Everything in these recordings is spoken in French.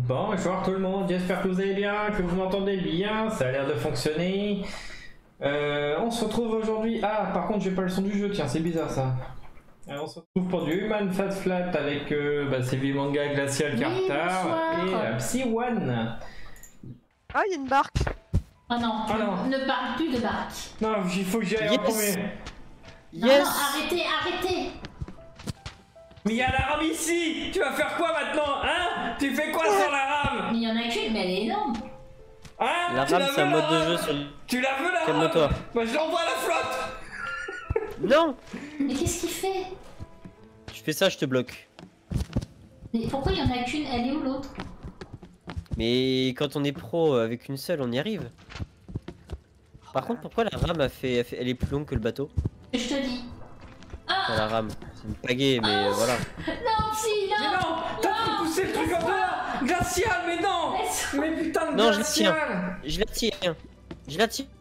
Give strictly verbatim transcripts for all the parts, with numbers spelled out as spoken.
Bon, bonjour tout le monde, j'espère que vous allez bien, que vous m'entendez bien, ça a l'air de fonctionner. Euh, on se retrouve aujourd'hui... Ah, par contre, j'ai pas le son du jeu, tiens, c'est bizarre ça. Alors, on se retrouve pour du Human Fat Flat avec euh, bah, Sylvie Manga, Glacial, Oui, Cartar et euh, Psy One. Ah, il y a une barque. Oh non, Ah non. ne parle plus de barque. Non, il faut que j'y aille Yes. en premier. Non, Yes. non, arrêtez, arrêtez. Mais il y a la rame ici. Tu vas faire quoi maintenant, hein? Tu fais quoi sur la rame? Mais il y en a qu'une, mais elle est énorme. Hein? La Tu rame, la c'est un veux, mode la de rame jeu sur... Tu la veux la rame? Calme-toi. Bah je l'envoie à la flotte. Non. Mais qu'est-ce qu'il fait? Je fais ça, je te bloque. Mais pourquoi il y en a qu'une? Elle est où l'autre? Mais quand on est pro avec une seule, on y arrive. Par contre, pourquoi la rame a fait, a fait- elle est plus longue que le bateau? Je te dis. Enfin, la rame, c'est une pagaie, mais Ah. euh, voilà. Non, si, Mais non. non, t'as fait pousser le truc en dehors. Glacial, mais non. Laisse- Mais putain de Non, je la tiens. glacial. Je la tiens. Je la tiens.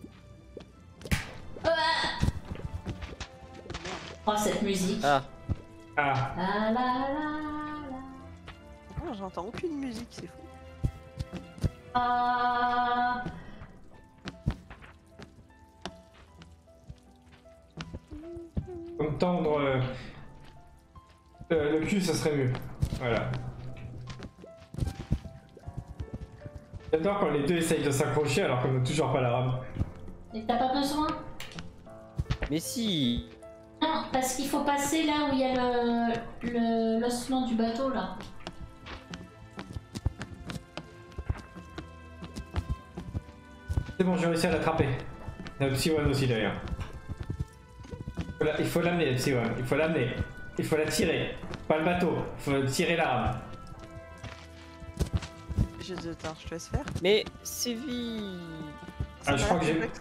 Oh, cette musique. Ah, Ah. La la la la. Oh, j'entends aucune musique, c'est fou. Ah. Faut me tendre euh, euh, le cul, ça serait mieux. Voilà. J'adore quand les deux essayent de s'accrocher alors qu'on n'a toujours pas la rame. Et t'as pas besoin? mais si. Non, parce qu'il faut passer là où il y a le le- l'ossement du bateau là. C'est bon, j'ai réussi à l'attraper. Il y a le Psy One aussi d'ailleurs. Faut la- Il faut l'amener, le Psy One. Il faut l'amener. Il faut la tirer. Pas le bateau. Il faut tirer la rame. Je, attends, je te laisse faire. Mais Séville. Ah, je crois que j'ai...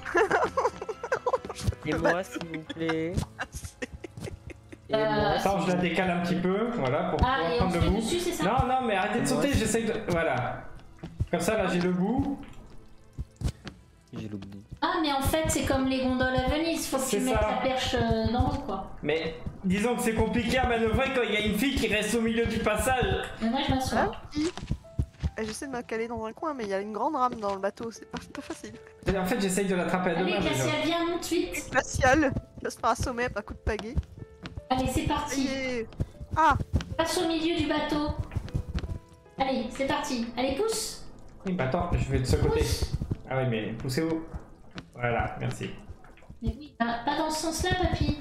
Et moi, s'il vous plaît. Et Euh, moi. Attends, je la décale un petit peu. Voilà, pour Ah, pouvoir et on prendre se le met bout. dessus, c'est ça? Non, non, mais arrêtez de sauter, j'essaye de... Voilà. Comme ça, là, j'ai le bout. J'ai l'oublié. Ah, mais en fait, c'est comme les gondoles à Venise, faut que C'est tu mettes ça. la perche euh, dans l'eau, quoi. Mais disons que c'est compliqué à manœuvrer quand il y a une fille qui reste au milieu du passage. Mais moi, je m'assois. Ah, oui. Eh, J'essaie de me caler dans un coin, mais il y a une grande rame dans le bateau, c'est pas, pas facile. En fait, j'essaye de l'attraper à deux Allez, mains. déjà. Glacial, viens, monte vite. Glacial, ça se fera assommer à coup de pagaie. Allez, c'est parti. Et... Ah, Passe au milieu du bateau. Allez, c'est parti. Allez, pousse. Oui, bah attends, je vais de ce côté. Pousse. Ah oui, mais poussez-vous. Voilà, merci. Mais oui, pas, pas dans ce sens-là, papy.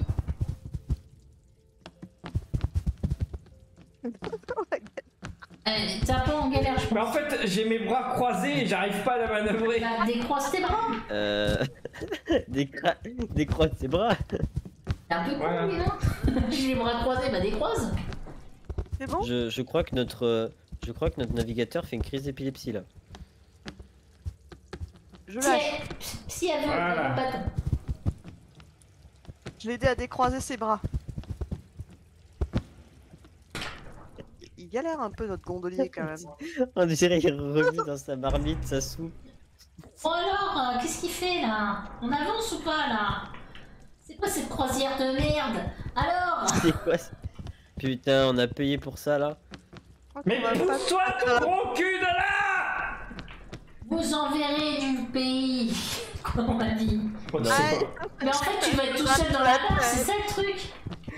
Allez, t'es un peu en galère, je Mais pense. en fait, j'ai mes bras croisés et j'arrive pas à la manœuvrer. Bah, décroise tes bras. Euh. Décra... Décroise ses bras. T'es un peu con, Voilà. lui, non? J'ai les bras croisés, bah décroise. c'est bon? Je, je crois que notre. euh, Je crois que notre navigateur fait une crise d'épilepsie là. Je Si lâche. elle, si elle veut, Voilà. elle veut pas ton. Je l'ai aidé à décroiser ses bras. Il galère un peu notre gondolier quand même. On dirait qu'il est revenu dans sa marmite, sa soupe. Bon alors, euh, qu'est-ce qu'il fait là? On avance ou pas là? C'est quoi cette croisière de merde? Alors? C'est quoi ça? Putain, on a payé pour ça là. Je crois Mais qu'on va pas- pousse-toi, ton gros cul de là! Vous enverrez du pays, comme on m'a dit. Bon, tu Ah, sais quoi. Mais en fait, tu vas être tout seul dans la barre, c'est ça le truc.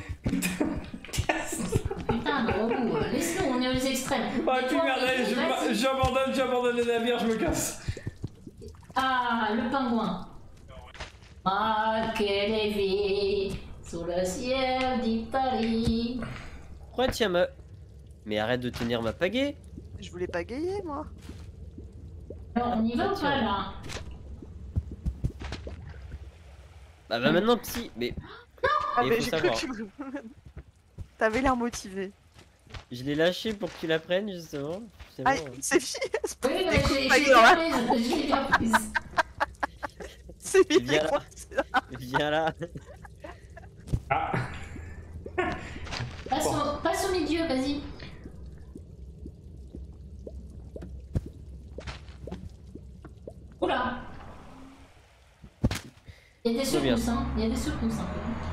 Putain, gros bout, euh, laisse-nous, on est aux extrêmes. Oh, Mais tu toi, merde, allez, je- vas-y. j'abandonne, j'abandonne le navire, je me casse. Ah, le pingouin. Ah, quelle vie sous le ciel d'Italie. Pourquoi tiens ma. Mais arrête de tenir ma pagaie. Je voulais pas gayer moi. Alors, on y va ou pas là? Bah, bah maintenant, psy. Mais. Ah Et mais faut j'ai cru savoir. que tu... T'avais l'air motivé. Je l'ai lâché pour que tu la prennes justement. C'est Ah, bon. c'est fini. Oui, mais j'ai pas j'ai grave. bien prise, j'ai bien prise. C'est bien. Viens là. quoi, c'est là. Viens là. Ah, Passe, au, passe au milieu, vas-y. Oula. Il y a des Très bien. secousses, hein. Il y a des secousses,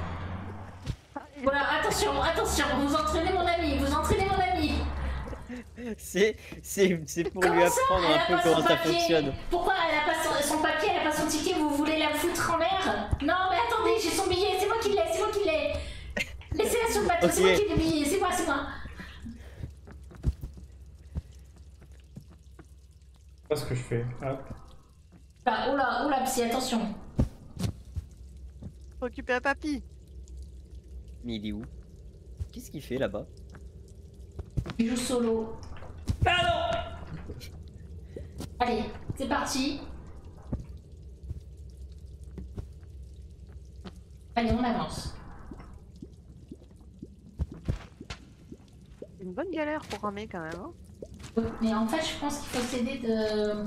hein. Voilà, attention, attention, vous entraînez mon ami, vous entraînez mon ami. C'est c'est c'est pour lui Comment ça, apprendre elle un a peu pas comment son ça papier fonctionne. Pourquoi elle a pas son, son papier, elle a pas son ticket, vous voulez la foutre en l'air? Non mais attendez, j'ai son billet, c'est moi qui l'ai, c'est moi qui l'ai. Laissez-la sur le bateau, c'est moi Ok. qui l'ai le billet, c'est moi, c'est moi. C'est pas ce que je fais. Hop. Ah, oula, oula, psy, attention. Faut récupérer papy. Mais il est où? Qu'est-ce qu'il fait là-bas? Il joue solo. Ah non! Allez, c'est parti. Allez, on avance. Une bonne galère pour ramer quand même. Hein. Mais en fait, je pense qu'il faut s'aider de...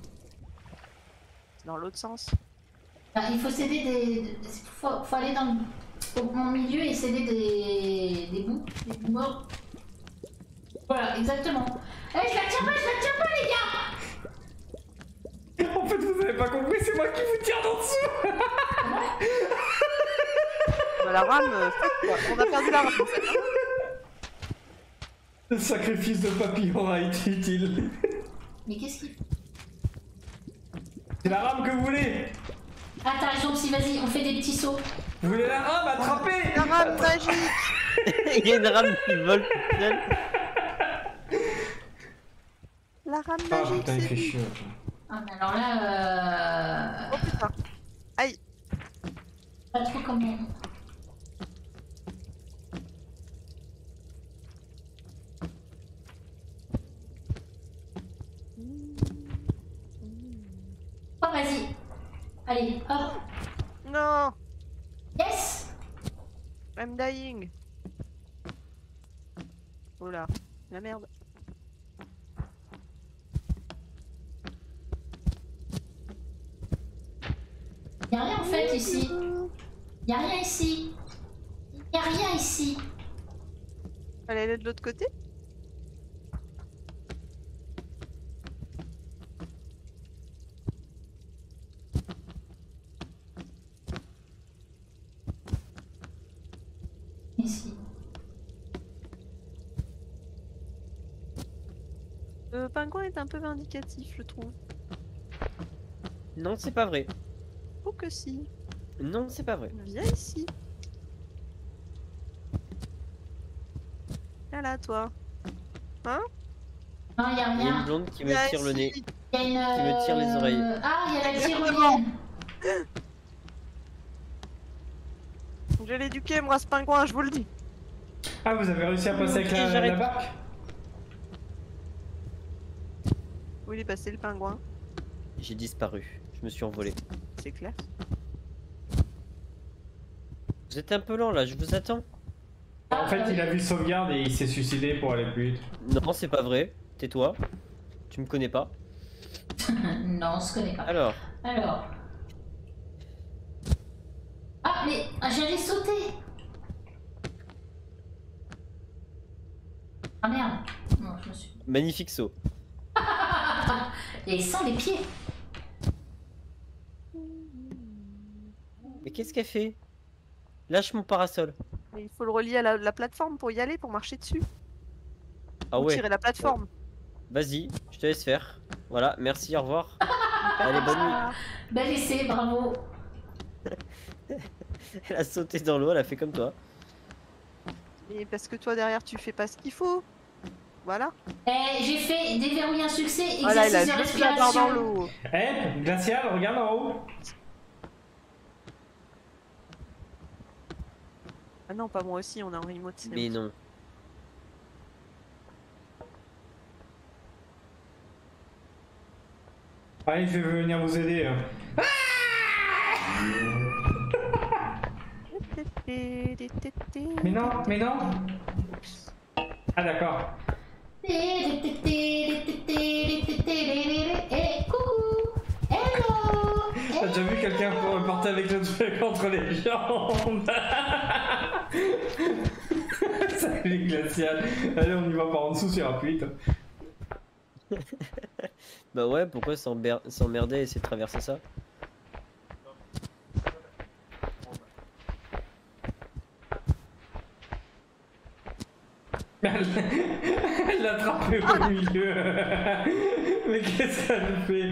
Dans l'autre sens. Enfin, il faut s'aider des... des- Faut, faut aller dans le... au bon milieu et s'aider des... des bouts, des bouts morts. Voilà, exactement. Eh, je la tiens pas, je la tiens pas, les gars! En fait, vous avez pas compris, c'est moi qui vous tire d'en dessous! Bah, la rame, euh, faites quoi. On a perdu la rame en fait. Hein. Le sacrifice de papillon a été utile. Mais qu'est-ce qu'il... C'est la rame que vous voulez! Ah, t'as raison, psy, vas-y, on fait des petits sauts. Vous voulez la rame? Attrapez! La rame magique. Il y a une rame qui vole toute seule. La rame Ah magique, putain, il c'est fait lui. chier. Ah, mais alors là... Euh... Oh putain. Aïe. Pas trop comment... Oh, vas-y. Allez, hop. Non. Yes! I'm dying. Oh là. La merde. Y'a rien en fait ici. Y'a rien ici. Y'a rien ici. Fallait aller de l'autre côté. Ici. Le pingouin est un peu vindicatif, je trouve. Non, c'est pas vrai. Oh que si. Non, c'est pas vrai. Viens ici. Viens là, toi. Hein? Non, y'a Il y a une rien. blonde qui me Viens tire le nez. ici. Y'a une... Qui me tire les oreilles. euh, Ah, y'a la Exactement. tyrolienne. Je l'ai éduqué, moi, ce pingouin, je vous le dis. Ah, vous avez réussi à passer avec Ok, la, la j'arrête. barque? Où il est passé, le pingouin? J'ai disparu. Je me suis envolé. C'est clair. Vous êtes un peu lent là, je vous attends. En fait, il a vu le sauvegarde et il s'est suicidé pour aller plus vite. Non, c'est pas vrai. Tais-toi. Tu me connais pas. Non, on se connaît pas. Alors, Alors... Ah, mais ah, j'allais sauter. Ah merde. Non, je me suis... magnifique saut. Et sans les pieds. Mais qu'est-ce qu'elle fait? Lâche mon parasol. Mais il faut le relier à la, la plateforme pour y aller, pour marcher dessus. Ah Ou ouais. tirer la plateforme. Vas-y, je te laisse faire. Voilà, merci, au revoir. Allez, bonne nuit. Ah. Bel essai, bravo. Elle a sauté dans l'eau, elle a fait comme toi. Mais parce que toi, derrière, tu fais pas ce qu'il faut. Voilà. Eh, j'ai fait déverrouiller un succès, Voilà, il a exercice de juste la barre dans respiration. l'eau. Eh, Glacial, regarde en haut. Ah non, pas moi aussi, on est en remote. c'est Mais bon. non. Allez, je vais venir vous aider. hein. Mais non, mais non. Ah d'accord. Eh, coucou. Hello. T'as déjà vu quelqu'un repartir avec le truc entre les jambes? Salut Glacial. Allez, on y va par en dessous, c'est rapide. Bah ouais, pourquoi s'emmer- s'emmerder et essayer de traverser ça? Elle l'attraper au milieu. Mais qu'est-ce qu'elle fait?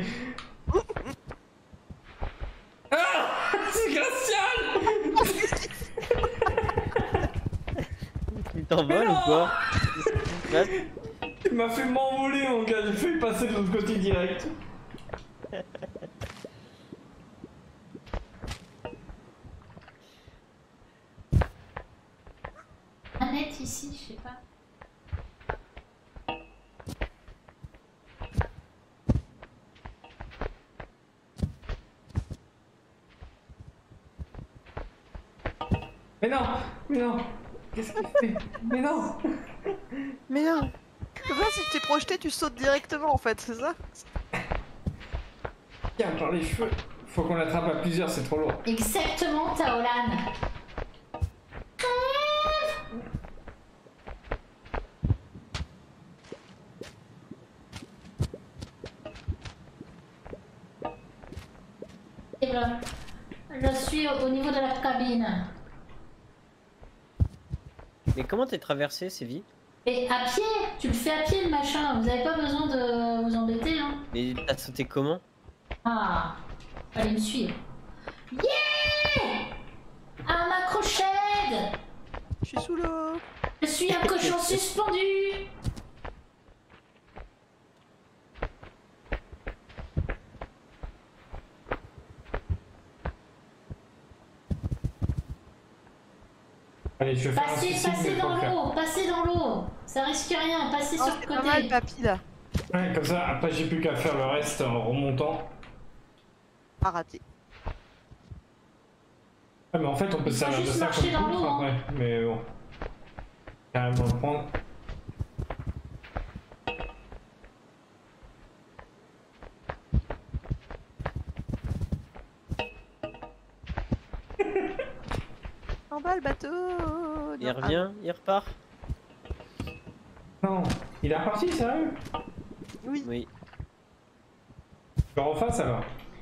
Ah, c'est Glacial. Tu t'envoles ou quoi? Tu m'as fait m'envoler mon gars, j'ai fait passer de l'autre côté direct. Manette ici, je sais pas. Mais non, mais non. Qu'est-ce qu'il fait? Mais non. Mais non. Comme ça, si tu t'es projeté, tu sautes directement en fait, c'est ça? Tiens, par les cheveux. Faut qu'on l'attrape à plusieurs, c'est trop lourd. Exactement, Taolan. Et voilà. Je suis au niveau de la cabine. Mais comment t'es traversé, Sévi? Et à pied, tu le fais à pied le machin, vous avez pas besoin de vous embêter hein. Mais t'as sauté comment? Ah, allez me suivre. Yeah! Un macrochède! Je suis sous l'eau. Je suis un cochon suspendu! Allez, je vais faire un Passez, suicide, passez mais faut dans le faire. l'eau, passez dans l'eau. Ça risque rien, passez Oh, sur le c'est pas mal, côté. papy là. Ouais, comme ça, après j'ai plus qu'à faire le reste en remontant. Pas raté. Ah, mais en fait, on peut Il se faut servir de juste ça marcher comme dans poutre l'eau, après. Mais bon. Carrément le prendre. En bas le bateau. Il Non, revient, il repart. Non, il est reparti, sérieux? ah, oui. Oui. Je le refasse alors.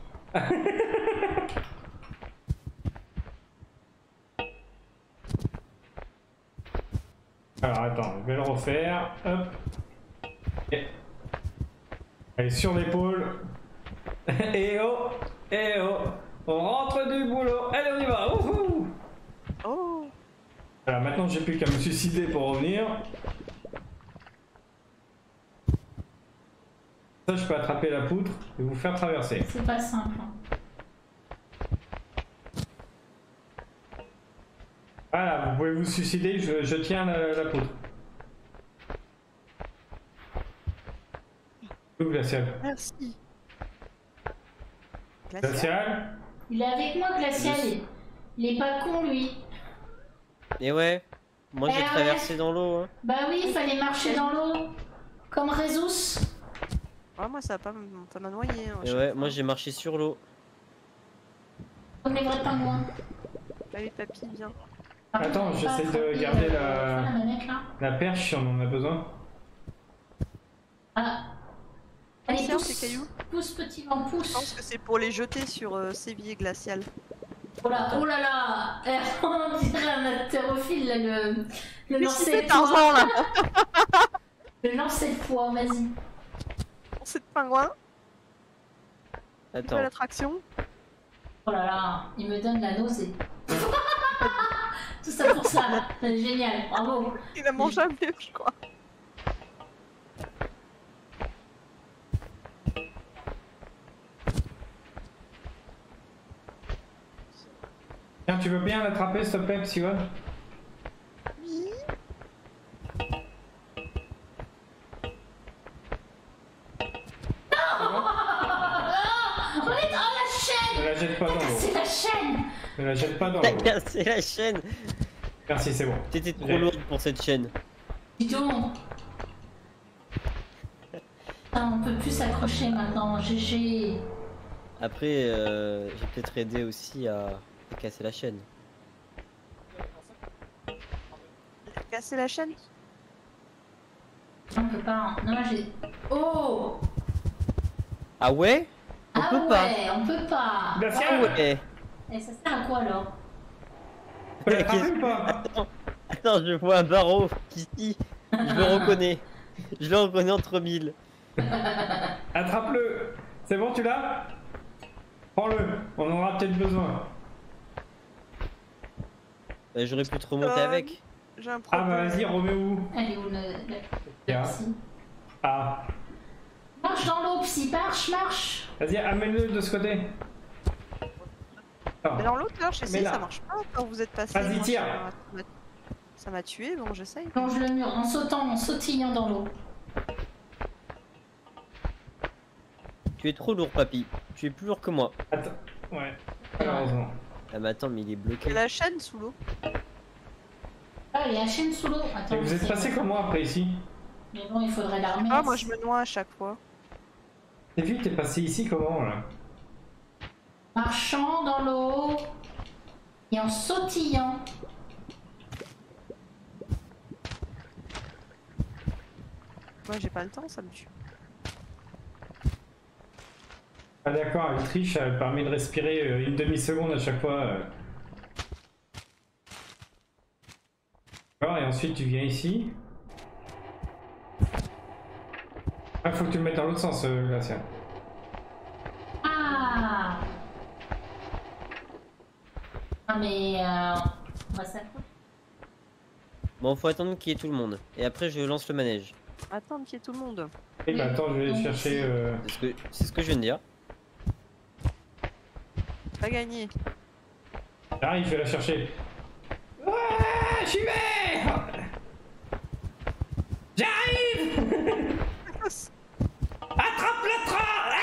Alors attends, je vais le refaire. Hop. Ok. Allez, sur l'épaule. Et oh, et oh. On rentre du boulot. Allez, on y va. Wouhou. Oh. Voilà, maintenant j'ai plus qu'à me suicider pour revenir. Ça, je peux attraper la poutre et vous faire traverser. C'est pas simple. hein. Voilà, vous pouvez vous suicider, je, je tiens la, la poutre. Où Glacial? Merci. Glacial? Il est avec moi, Glacial. Il, il est pas con, lui. Et ouais. Moi Eh j'ai ouais. traversé dans l'eau. Hein. Bah oui, il fallait marcher dans l'eau. Comme Résus. Ah, moi ça va pas m- ça m'a noyé. Hein, à Et chaque ouais, fois. moi j'ai marché sur l'eau. Comme les vrais pingouins. Allez papy, viens. Attends, Pas j'essaie de attraper, garder euh, la- la manette, là. La perche, si on en a besoin. Ah. Allez, Tiens, pousse. ces cailloux. Pousse, petit vent, Je pense pousse. que c'est pour les jeter sur euh, Séville glacial. Oh là, oh là là. Eh, on dirait un haltérophile, là, le, le Mais lancer c'est de Tarzan poids. là. Le lancer de poids, vas-y. C'est de pingouin. Attends. Nouvelle attraction. Oh là là, il me donne la nausée. Tout ça pour ça, c'est génial, bravo. Il a mangé un mieux, je crois. Tiens, tu veux bien l'attraper, s'il te plaît, Psywan? Oui. On est dans la chaîne. Ne la jette pas dans l'eau. C'est la chaîne. Ne la jette pas dans T'as l'eau. cassé la chaîne. Merci, c'est bon. T'étais trop J'ai- lourde pour cette chaîne. Dis donc. Ah, on peut plus s'accrocher maintenant, G G. Après, euh, j'ai peut-être aidé aussi à, à casser la chaîne. Casser la chaîne. On peut pas. Non, j'ai. Oh. Ah ouais? On ah peut ouais, pas. on peut pas. Glacial. Ah ouais. Et ça sert à quoi alors? Tu peux l'attraper ou pas? Attends, attends, je vois un barreau ici. Je le reconnais. Je le reconnais entre mille. Attrape-le. C'est bon, tu l'as? Prends-le, on en aura peut-être besoin. Bah, j'aurais pu te remonter Euh, avec. J'ai un Ah problème. bah vas-y, remets où? Elle est où le... le- Tiens. Psy. Ah, Marche dans l'eau, psy, marche, marche. vas-y, amène-le de ce côté. Ah. Mais dans l'autre, là, j'ai essayé, Mais là. ça marche pas quand vous êtes passé. Vas-y, Moi, tire. ça m'a- Ça m'a tué, bon, j'essaye. Plonge le mur en sautant, en sautillant dans l'eau. Tu es trop lourd, papy. Tu es plus lourd que moi. Attends, ouais, malheureusement. Ah, mais attends, mais il est Il y bloqué. a la chaîne sous l'eau. Ah, il y a la chaîne sous l'eau. Attends, Et vous êtes c'est- passé comment après ici? Mais bon, il faudrait la remettre. Ah, moi je me noie à chaque fois. T'as vu, t'es passé ici comment là? Marchant dans l'eau et en sautillant. Moi j'ai pas le temps, ça me tue. Ah d'accord, elle triche, elle permet de respirer euh, une demi-seconde à chaque fois. euh. D'accord, et ensuite tu viens ici. Ah, faut que tu le mettes dans l'autre sens, euh, Glacia. Ah Ah mais euh, on va s'accrocher. Bon, faut attendre qu'il y ait tout le monde. Et après, je lance le manège. Attends qu'il y ait tout le monde. Et bah attends, je vais Donc, chercher... euh, C'est ce que, c'est ce que je viens de dire. Pas gagné. J'arrive, je vais la chercher. Ouais, j'y vais. J'arrive. Attrape le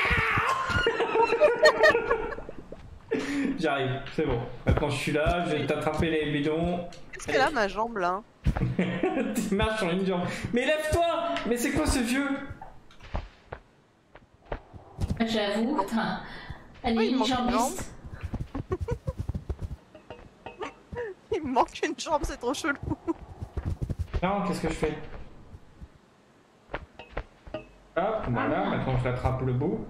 train. J'arrive, c'est bon. Maintenant je suis là, je vais t'attraper les bidons. Qu'est-ce qu'elle a ma jambe là? Tu marches sur une jambe. Mais lève-toi. Mais c'est quoi ce vieux? J'avoue, putain. Elle Oui, est il une manque une jambiste. Il me manque une jambe, c'est trop chelou. Non, qu'est-ce que je fais? Hop, voilà, maintenant je l'attrape le bout.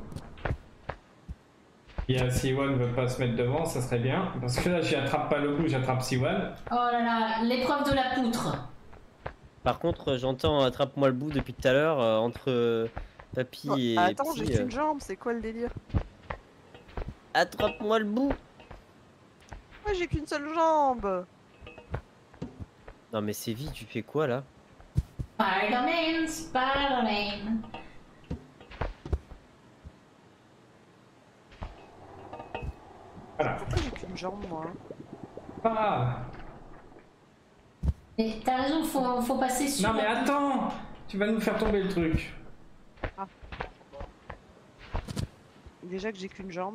Et euh, si One ne veut pas se mettre devant, ça serait bien. Parce que là, j'attrape pas le bout, j'attrape Siwan. Oh là là, l'épreuve de la poutre. Par contre, j'entends attrape-moi le bout depuis tout à l'heure euh, entre euh, papy Oh, et attends, psy, j'ai euh. qu'une jambe, c'est quoi le délire? Attrape-moi le bout. Moi j'ai qu'une seule jambe. Non mais c'est vite, tu fais quoi là? Spider-Man, Spider-Man. Voilà. Pourquoi j'ai qu'une jambe moi? Pas grave. Et t'as raison, faut, faut passer sur. Non mais attends, tu vas nous faire tomber le truc. Déjà que j'ai qu'une jambe.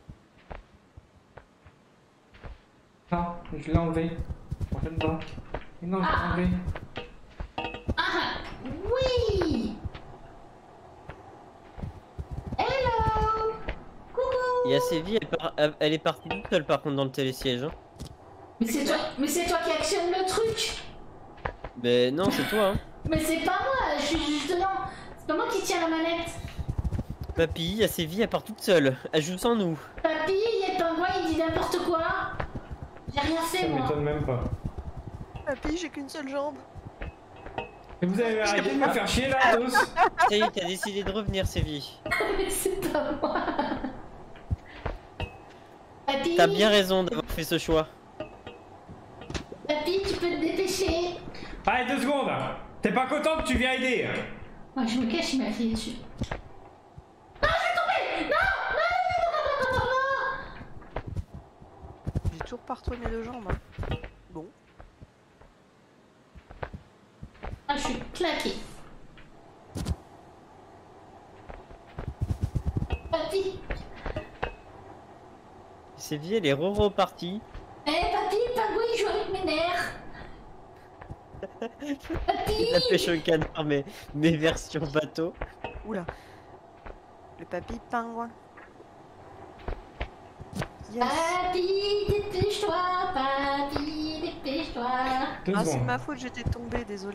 Non, je l'ai enlevé. Prochaine fois. Mais non, je l'ai Ah. enlevé. Ah oui. Hello. Coucou. Il y a Séville, elle, part- elle est partie toute seule par contre dans le télésiège. Hein. Mais c'est toi, mais c'est toi qui actionne le truc. Mais non, c'est toi. Hein. Mais c'est pas moi, je suis justement. C'est pas moi qui tiens la manette. Papy, il y a Séville, elle part toute seule. Elle joue sans nous. Papy, il y a pingouin, il dit n'importe quoi. J'ai rien Ça fait moi. m'étonne même pas. Papy, j'ai qu'une seule jambe. Et vous avez arrêté de me faire chier là, tous. Ça y est, t'as décidé de revenir, Séville. Mais c'est pas moi. Papy, T'as bien raison d'avoir fait ce choix. papy, tu peux te dépêcher. Allez, deux secondes. T'es pas content que tu viens aider? Moi je me cache, il m'a filé dessus. Non, je vais tomber. Non, non, non, non, non. J'ai toujours pas retrouvé mes deux jambes. hein. Bon. Ah, je suis claquée. Papy, Séville, elle est re-repartie. eh papy, le pingouin il joue avec mes nerfs. Papy, La pêche au canard, mais, mais version bateau. Oula. Le papy pingouin. Yes. papy, dépêche-toi, papy, dépêche-toi. Deux Ah, c'est secondes. ma faute, j'étais tombée, désolé.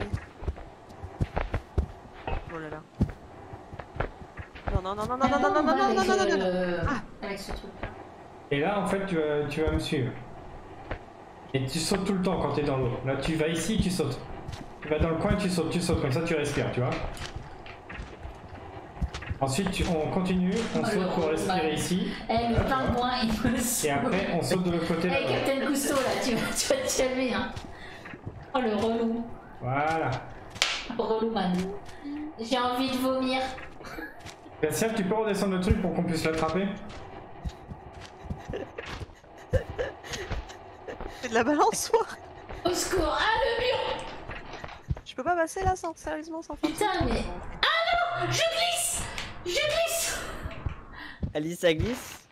Oh là là. Non, non, non, non, non, non, non, non, non, non, non, non, non, non, non. Ah, avec ce truc. Et là, en fait, tu vas, tu vas me suivre. Et tu sautes tout le temps quand t'es dans l'eau. Là, tu vas ici, tu sautes. Tu vas dans le coin et tu sautes, tu sautes, comme ça tu respires, tu vois. Ensuite, tu- on continue, on Oh, saute le pour respirer relou. ici. Eh, le Voilà, tu vois. pingouin, il me saoule. Et après, on saute de l'autre côté. Eh, là-bas. Captain Cousteau, là, tu vas, tu vas te calmer, hein. Oh, le relou. Voilà. Relou, man. J'ai envie de vomir. Glacial, tu peux redescendre le truc pour qu'on puisse l'attraper? C'est de la balançoire. Au secours. Ah, le mur. Je peux pas passer là sans sérieusement sans faire. Putain, mais... Ah non. Je glisse. Je glisse. Alice, ça glisse.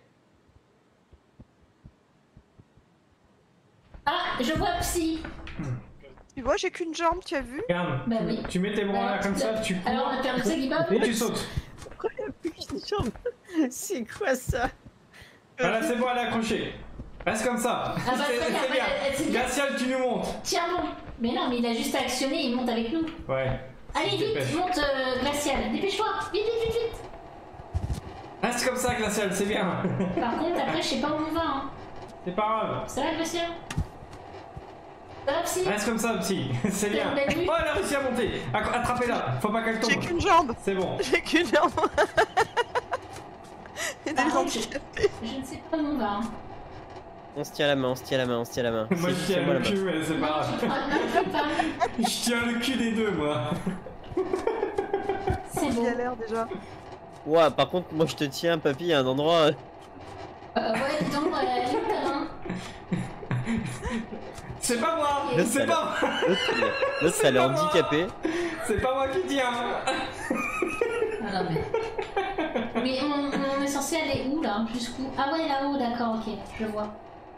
Ah, je vois Psy. Tu vois, j'ai qu'une jambe, tu as vu? Regarde, Bah oui. tu mets tes bras là Alors, comme tu- ça, tu cours Alors, on a perdu Saliba. et tu sautes. Pourquoi il y a plus qu'une jambe? C'est quoi ça? Voilà, c'est bon, elle est accrochée. Reste comme ça. Ah bah, C'est- regarde, c'est bien. elle- elle- c'est bien. Glacial, tu nous montes. Tiens bon. Mais non, mais il a juste à actionner, il monte avec nous. Ouais. Allez, vite, Dépêche. monte euh, Glacial. Dépêche-toi. Vite, vite, vite, vite. Reste comme ça, Glacial, c'est bien. Par contre, après, je sais pas où on va. Hein. C'est pas grave. Ça va, Glacial? Ça va, Psy? Reste comme ça, petit. C'est bien. Belle vue. Oh, elle a réussi à monter. Acc- Attrapez-la. Faut pas qu'elle J'ai tombe. qu'une jambe. C'est bon. J'ai qu'une jambe. Et des Par contre, je, handicapés. je ne sais pas où on va. Hein. On se tient la main, on se tient la main, on se tient la main. Moi, je C'est- tiens tiens-moi le la main. cul, mais c'est pas Non, grave. tu prends- non, tu peux pas. Je tiens le cul des deux, moi. C'est Il bon. a l'air déjà. Ouah, par contre, moi je te tiens, papy, à un endroit. Euh, ouais, dis donc, euh, elle est où ta main? C'est pas moi. Là, C'est ça pas moi. Là, ça l'a pas moi. handicapé. C'est pas moi qui tiens. Ah non, mais. Mais on, on est censé aller où là? Jusqu'où? Ah ouais, là-haut, d'accord, ok, je vois.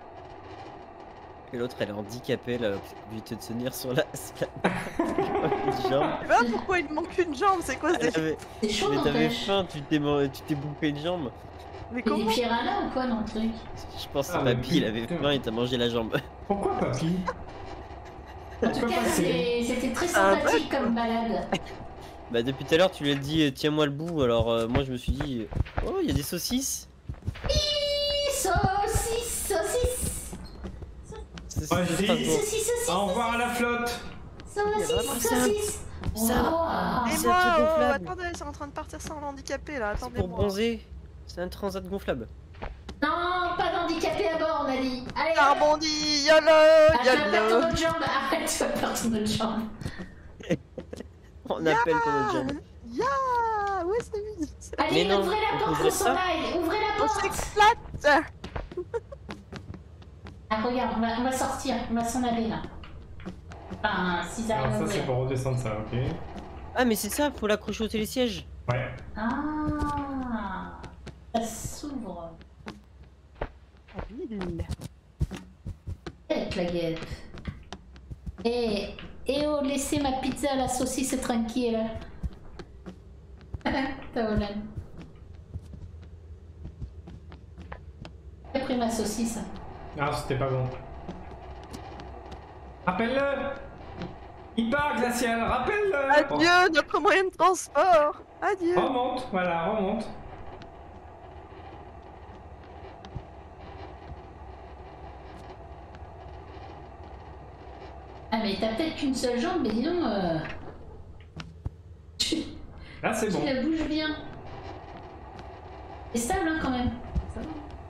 Et l'autre, elle est handicapée, là, obligée de tenir sur la. Une jambe. Tu vois pourquoi il me manque une jambe? C'est quoi ce Elle délire? avait- C'est chaud, Mais t'avais n'empêche. faim, tu t'es man- tu t'es bouffé une jambe. Mais Il y a des comment? piranhas ou quoi dans le truc? Je pense que Ah, mais papy, il avait putain. faim, il t'a mangé la jambe. Pourquoi, papy? En Tu tout peux cas, passer. c'est- c'était très Ah, sympathique comme balade. Bah, depuis tout à l'heure, tu lui as dit, euh, tiens-moi le bout, alors euh, moi je me suis dit, euh, oh, il y a des saucisses. Saucisse, saucisse, C'est- Ouais, c'est je pas dis- bon. saucisse, saucisse, Au revoir à la flotte. saucisse, C'est un- saucisse. c'est un- Wow. Et c'est moi, un truc oh, gonflable. attendez, c'est en train de partir sans handicapé là, C'est pour attendez-moi. bronzer. C'est un transat gonflable. Non, pas d'handicapé à bord, on a dit. Allez, Ah, hop. rebondi, yolo, Ah, tu vas perdre ton yolo. autre jambe. Arrête, tu vas perdre ton autre jambe. On appelle pour notre jambe. Ya, ouais, c'est lui. Allez, Mais non, ouvrez la on porte peut qu'on faire s'en ça. aille. Ouvrez la On porte. s'éclate. Ah, regarde, on va, on va sortir. On va s'en aller là. Enfin, s'ils Alors arrivent à ça, c'est ouvrir. pour redescendre ça, ok. Ah, mais c'est ça, faut l'accrocher au télésiège. Ouais. Ah, ça s'ouvre. Eh, claguette. Eh, eh oh, laissez ma pizza à la saucisse tranquille. T'as volé. J'ai pris ma saucisse. Ah, c'était pas bon. Rappelle-le. Il part, Glacial, rappelle-le. Adieu, notre moyen de transport. Adieu. Oh, remonte, voilà, remonte. Ah, mais t'as peut-être qu'une seule jambe, mais dis donc. Euh... Tu, Là, c'est tu bon. la bouges bien. C'est stable hein, quand même. Ça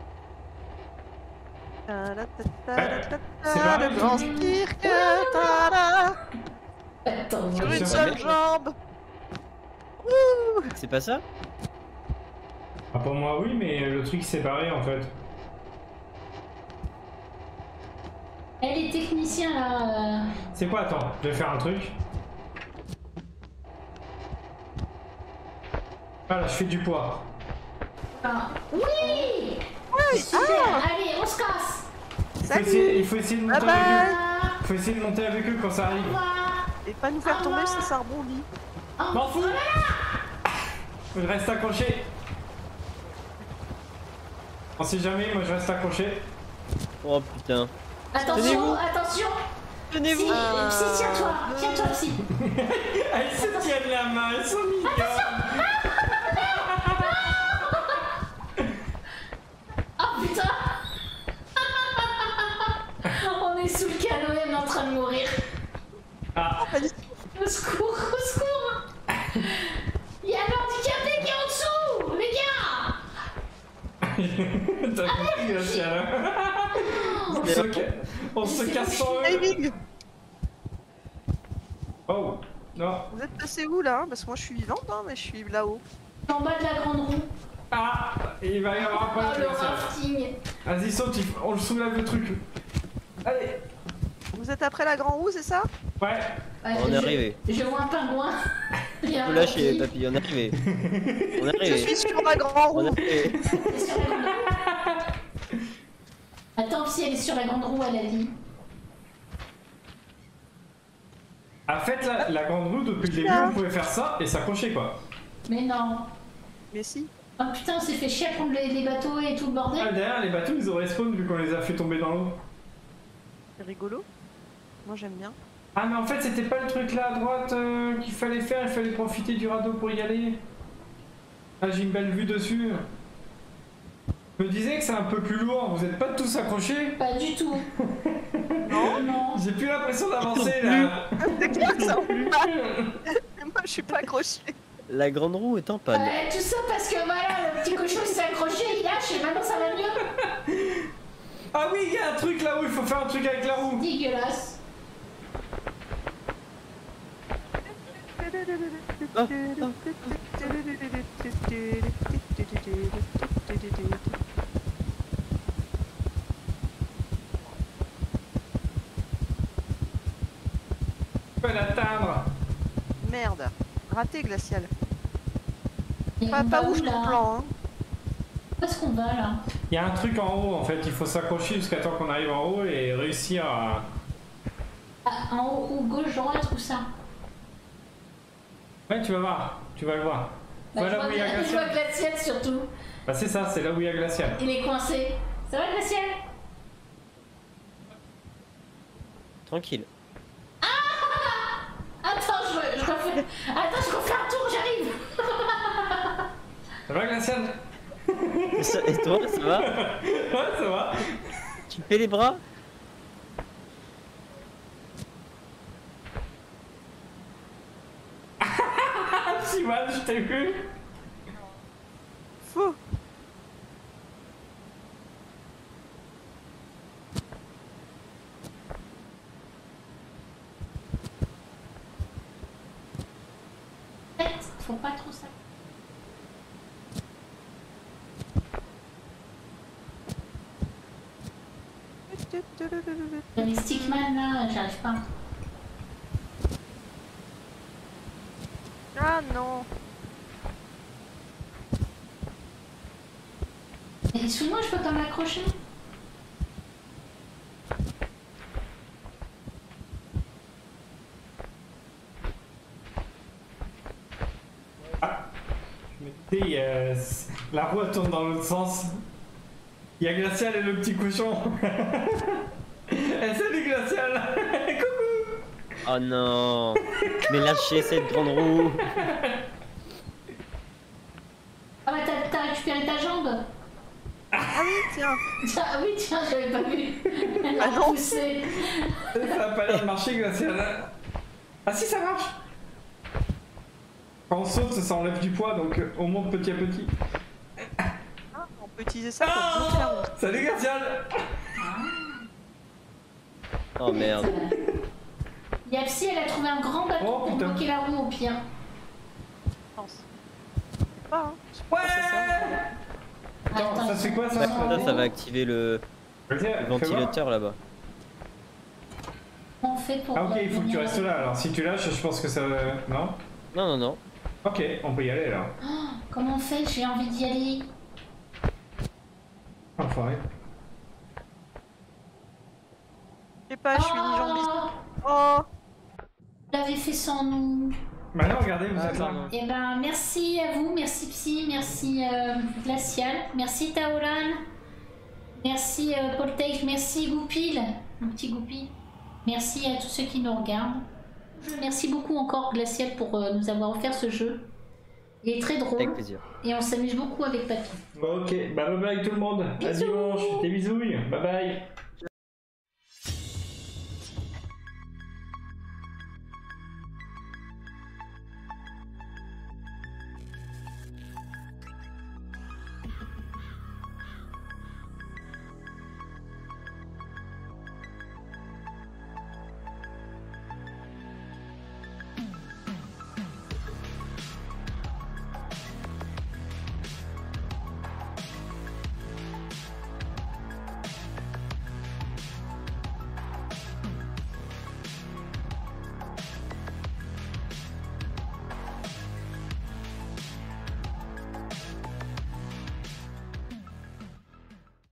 va. C'est pareil, Le grand cirque, tada, Attends, sur Je une sais seule pas. jambe. Ouh. C'est pas ça? Ah, pour moi, oui, mais le truc s'est barré en fait. Eh, les techniciens là. euh, C'est quoi, attends, je vais faire un truc. Voilà, je fais du poids. ah, Oui. Oui, Super. ah, Allez, on se casse. Il faut essayer, salut. il faut essayer de Bye monter bye. avec eux. Ah, Il faut essayer de monter avec eux quand ça au arrive. revoir. Et pas nous faire Au tomber revoir. si ça rebondit. Oh, M'en fous. oh là là. Je reste accroché. On sait jamais, moi je reste accroché. Oh putain. Attention, Tenez-vous. attention. Si, Tenez-vous! euh, Psy, tiens-toi. Tiens-toi, Psy. Ah, ils se tiennent la main, ils sont mignons. Oh putain. On est sous le canoë, on est en train de mourir. Ah, Pas T'as compris, Glacial. On se, ca... on se casse en eux. Timing. Oh, non. Vous êtes passé où là? Parce que moi je suis vivante, hein, mais je suis là-haut. En bas de la grande roue. Ah, il va y avoir un Oh, problème. le Glacial. rafting. Vas-y, saute, il faut- on le soulève le truc. Allez. Vous êtes après la grande roue, c'est ça? Ouais. Ouais, On est je- arrivé. Je vois un pingouin. Il y a un Faut lâcher, rafting. papy, on est arrivé. On est Je arrivé. suis sur la grande On roue. est arrivé. Elle est sur la grande roue. Attends, si elle est sur la grande roue, elle a dit. En fait, la, la grande roue, depuis le début, on pouvait faire ça et s'accrocher quoi. Mais non. Mais si. Oh putain, on s'est fait chier à prendre les, les bateaux et tout le Ah, bordel. derrière, les bateaux, ils auraient spawn vu qu'on les a fait tomber dans l'eau. C'est rigolo. Moi j'aime bien. Ah, mais en fait, c'était pas le truc là à droite euh, qu'il fallait faire, il fallait profiter du radeau pour y aller. Ah, j'ai une belle vue dessus. Je me disais que c'est un peu plus lourd, vous êtes pas tous accrochés? Pas du tout. Non. Non. J'ai plus l'impression d'avancer là. C'est clair que ça en plus pas. Moi je suis pas accrochée. La grande roue est en panne. Ouais, tout ça parce que voilà, le petit cochon il s'est accroché, il lâche et maintenant ça va mieux. Ah oui, il y a un truc là où il faut faire un truc avec la roue. Dégueulasse. Ah, Je peux l'atteindre. Merde. Raté glacial. Et Pas, on pas va ouf où, là ton plan, hein. Où est-ce qu'on va là? Il y a un truc en haut en fait, il faut s'accrocher jusqu'à temps qu'on arrive en haut et réussir à. Ah, en haut ou gauche, droite, où ça? Ouais, tu vas voir, tu vas le voir. Bah, Voilà je, où il y a vois, je vois Glacial. Glacial surtout. Bah, c'est ça, c'est là où il y a Glacial. Il est coincé. Ça va Glacial? tranquille. Attends, je, je refais... Attends, je refais un tour, j'arrive. Ça va Glacial? Et ça- et toi, ça va? Ouais, ça va. Tu fais les bras? Ah, si mal, je t'ai vu. Faux. En fait, faut pas trop ça. Les stickman là, j'arrive pas. Ah non. Et sous moi, je peux pas m'accrocher. Je me disais, euh, la roue elle tourne dans l'autre sens. Il y a Glacial et le petit cochon. Eh, salut Glacial. Coucou. Oh non. Mais lâchez cette grande roue. Ah bah t'as t'as récupéré ta jambe. Ah oui, tiens. Tiens, ah oui, tiens, j'avais pas vu. Elle Ah a non. poussé. Ça a pas l'air de marcher Glacial. Ah si, ça marche. Quand on saute, ça enlève du poids, donc euh, on monte petit à petit. Ah, on peut utiliser ça pour bloquer la roue. Salut Glacial. Oh merde. Yapsi, elle a trouvé un grand bateau Oh, pour putain. bloquer la roue au pire. Je pense. Je sais pas, hein. Je sais pas Ouais. à quoi ça sert. Attends, ça fait quoi, ça? Ça, ça va activer le, Glacial, le fais voir. ventilateur là-bas. Comment on fait pour... Ah ok, il faut que tu revenir restes là. Alors si tu lâches, je pense que ça... Non? Non, non, non. Ok, on peut y aller là. Oh, comment on fait? J'ai envie d'y aller. Enfoiré. Je sais pas, je suis une jambiste. Oh, Oh. vous l'avez fait sans nous. Maintenant, regardez, vous Ah, êtes là. pardon. Eh ben, merci à vous, merci Psy, merci euh, Glacial, merci Taolan, merci euh, Poltech, merci Goupil, mon petit Goupil. Merci à tous ceux qui nous regardent. Merci beaucoup encore Glacial pour euh, nous avoir offert ce jeu. Il est très drôle Avec plaisir. et on s'amuse beaucoup avec Papy. Ok, bah bye bye tout le monde. À Bisous. dimanche. Des bisouilles. Bye bye.